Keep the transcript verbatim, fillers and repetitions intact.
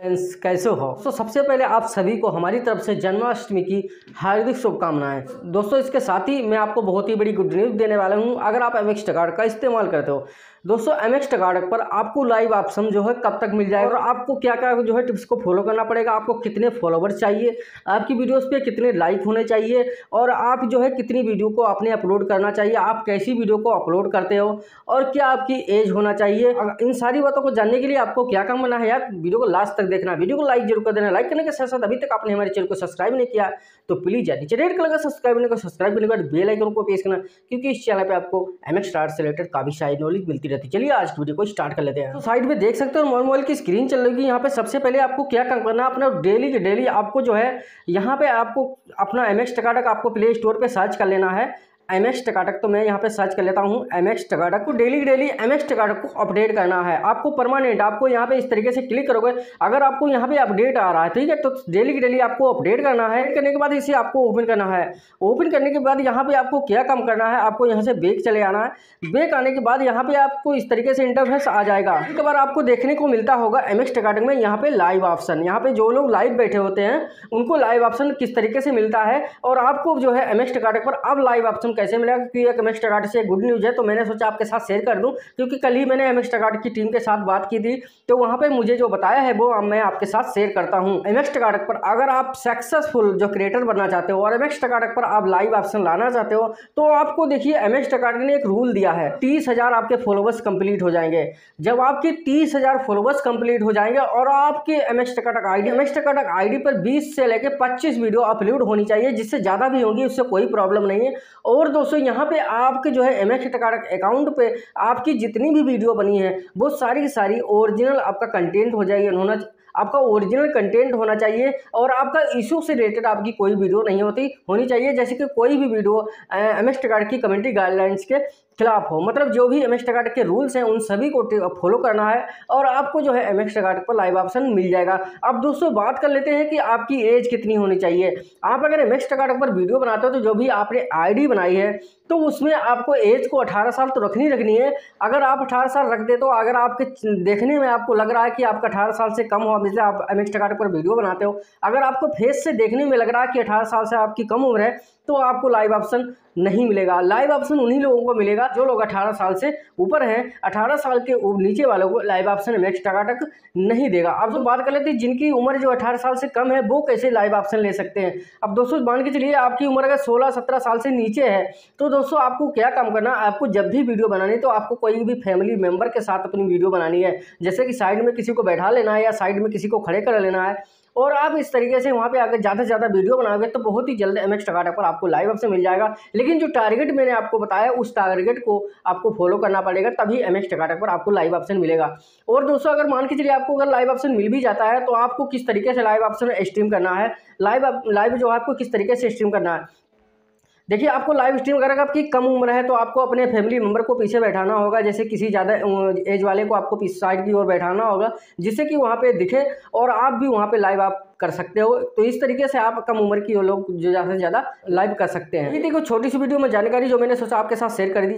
कैसे हो। तो सबसे पहले आप सभी को हमारी तरफ से जन्माष्टमी की हार्दिक शुभकामनाएं। दोस्तों इसके साथ ही मैं आपको बहुत ही बड़ी गुड न्यूज़ देने वाला हूं। अगर आप एम एक्स कार्ड का इस्तेमाल करते हो दोस्तों, एम एक्स कार्ड पर आपको लाइव ऑप्शन जो है कब तक मिल जाएगा और आपको क्या क्या जो है टिप्स को फॉलो करना पड़ेगा, आपको कितने फॉलोवर्स चाहिए, आपकी वीडियोस पे कितने लाइक होने चाहिए और आप जो है कितनी वीडियो को आपने अपलोड करना चाहिए, आप कैसी वीडियो को अपलोड करते हो और क्या आपकी एज होना चाहिए। इन सारी बातों को जानने के लिए आपको क्या काम करना है यार, वीडियो को लास्ट तक देखना, वीडियो को लाइक जरूर कर देना। लाइक करने के साथ साथ अभी तक आपने हमारे चैनल को सब्सक्राइब नहीं किया तो प्लीज यार नीचे रेड कलर का सब्सक्राइब करने को सब्सक्राइब करने के बाद बेल आइकन को प्रेस करना, क्योंकि इस चैनल पे आपको एम एक्स कार्ड से रिलेटेड काफी सारी नॉलेज मिलती रहती है। चलिए आज वीडियो को स्टार्ट कर लेते हैं। तो साइड में देख सकते हो मोबाइल की स्क्रीन चल रही है। यहाँ पे सबसे पहले आपको क्या काम करना है, अपना डेली के डेली आपको जो है यहाँ पे आपको अपना एम एक्स टकाटक आपको प्ले स्टोर पे सर्च कर लेना है। एम एक्स टकाटक तो मैं यहाँ पे सर्च कर लेता हूँ एम एक्स टकाटक को। Daily daily M X TakaTak को अपडेट करना है आपको परमानेंट। आपको यहाँ पे इस तरीके से क्लिक करोगे, अगर आपको यहाँ पे अपडेट आ रहा है ठीक है, तो डेली की डेली आपको अपडेट करना है। करने के बाद इसे आपको ओपन करना है। ओपन करने के बाद यहाँ पे आपको क्या काम करना है, आपको यहाँ से बैक चले आना है। बैक आने के बाद यहाँ पे आपको इस तरीके से इंटरफेस आ जाएगा। एक बार आपको देखने को मिलता होगा एम एक्स टकाटक में यहाँ पे लाइव ऑप्शन, यहाँ पे जो लोग लाइव बैठे होते हैं उनको लाइव ऑप्शन किस तरीके से मिलता है और आपको जो है एम एक्स टकाटक पर अब लाइव ऑप्शन कैसे मिलेगा। क्योंकि एम एक्स टकाटक से गुड न्यूज़ है तो मैंने सोचा आपके साथ शेयर कर दूं, क्योंकि कल ही मैंने एम एक्स टकाटक की टीम के साथ बात की थी तो वहां पे मुझे जो बताया है वो मैं आपके साथ शेयर करता हूं। एम एक्स टकाटक पर अगर आप सक्सेसफुल जो क्रिएटर बनना चाहते हो और एम एक्स टकाटक पर आप लाइव ऑप्शन लाना चाहते हो तो आपको देखिए एम एक्स टकाटक ने एक रूल दिया है, तीस हजार आपके फॉलोवर्स कंप्लीट हो जाएंगे। जब आपके तीस हजार फॉलोवर्स कंप्लीट हो जाएंगे और आपके M X TakaTak ID M X TakaTak ID पर बीस से लेकर पच्चीस वीडियो अपलोड होनी चाहिए, जिससे ज्यादा भी होंगी उससे कोई प्रॉब्लम नहीं है। और दोस्तों यहाँ पे आपके जो है एम एक्स टकाटक अकाउंट पे आपकी जितनी भी वीडियो बनी है वो सारी की सारी ओरिजिनल आपका कंटेंट हो जाएगी, उन्होंने आपका ओरिजिनल कंटेंट होना चाहिए और आपका इशू से रिलेटेड आपकी कोई वीडियो नहीं होती होनी चाहिए। जैसे कि कोई भी वीडियो एम एक्स टकाटक की कम्युनिटी गाइडलाइंस के खिलाफ हो, मतलब जो भी एम एक्स टकाटक के रूल्स हैं उन सभी को फॉलो करना है और आपको जो है एम एक्स टकाटक पर लाइव ऑप्शन मिल जाएगा। अब दोस्तों बात कर लेते हैं कि आपकी एज कितनी होनी चाहिए। आप अगर एम एक्स टकाटक पर वीडियो बनाते हो तो जो भी आपने आईडी बनाई है तो उसमें आपको एज को अठारह साल तो रखनी रखनी है। अगर आप अठारह साल रख दे तो अगर आपके देखने में आपको लग रहा है कि आपका अठारह साल से कम हो, जैसे आप एम एक्स टकाटक पर वीडियो बनाते हो, अगर आपको फेस से देखने में लग रहा है कि अठारह साल से आपकी कम उम्र है तो आपको लाइव ऑप्शन नहीं मिलेगा। लाइव ऑप्शन उन्हीं लोगों को मिलेगा जो लोग अठारह साल से ऊपर हैं। अठारह साल के नीचे वालों को live option M X TakaTak नहीं देगा। अब तो बात कर लेते हैं जिनकी उम्र जो अठारह साल से कम है वो कैसे लाइव ऑप्शन ले सकते हैं। अब दोस्तों मान के चलिए आपकी उम्र अगर सोलह सत्रह साल से नीचे है तो दोस्तों आपको क्या काम करना है, आपको जब भी वीडियो बनानी है तो आपको कोई भी फैमिली मेंबर के साथ अपनी वीडियो बनानी है। जैसे कि साइड में किसी को बैठा लेना है या साइड में किसी को खड़े कर लेना है और आप इस तरीके से वहाँ पे आकर ज़्यादा से ज़्यादा वीडियो बनाओगे तो बहुत ही जल्द एम एक्स टकाटक पर आपको लाइव ऑप्शन मिल जाएगा। लेकिन जो टारगेट मैंने आपको बताया उस टारगेट को आपको फॉलो करना पड़ेगा, तभी एम एक्स टकाटक पर आपको लाइव ऑप्शन मिलेगा। और दोस्तों अगर मान के चलिए आपको अगर लाइव ऑप्शन मिल भी जाता है तो आपको किस तरीके से लाइव ऑप्शन स्ट्रीम करना है, लाइव लाइव जो आपको किस तरीके से स्ट्रीम करना है। देखिए आपको लाइव स्ट्रीम अगर आपकी कम उम्र है तो आपको अपने फैमिली मेंबर को पीछे बैठाना होगा, जैसे किसी ज़्यादा एज वाले को आपको पीछे साइड की ओर बैठाना होगा जिससे कि वहाँ पे दिखे और आप भी वहाँ पे लाइव आप कर सकते हो। तो इस तरीके से आप कम उम्र की लोग जो ज़्यादा से ज़्यादा लाइव कर सकते हैं। ये देखो छोटी सी वीडियो में जानकारी जो मैंने सोचा आपके साथ शेयर कर दी।